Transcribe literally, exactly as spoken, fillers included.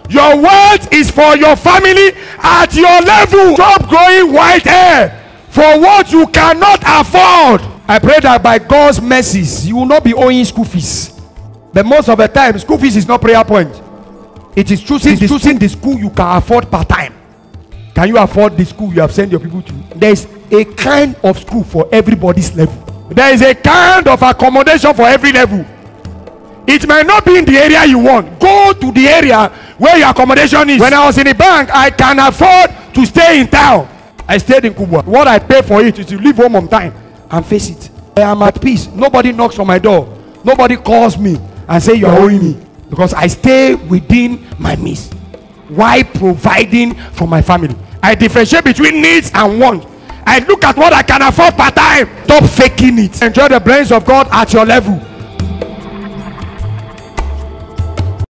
Your wealth is for your family at your level. Stop growing white hair for what you cannot afford. I pray that by God's mercies, you will not be owing school fees. But most of the time, school fees is not prayer point. It is choosing, it is choosing the school you can afford per time. Can you afford the school you have sent your people to? There is a kind of school for everybody's level. There is a kind of accommodation for every level. It might not be in the area you want. Go to the area where your accommodation is. When I was in the bank, I can afford to stay in town. I stayed in Kubwa. What I pay for it is to leave home on time and face it. I am at peace. Nobody knocks on my door. Nobody calls me and say you are owing me, because I stay within my means while providing for my family. I differentiate between needs and wants. I look at what I can afford per time. Stop faking it. Enjoy the blessings of God at your level.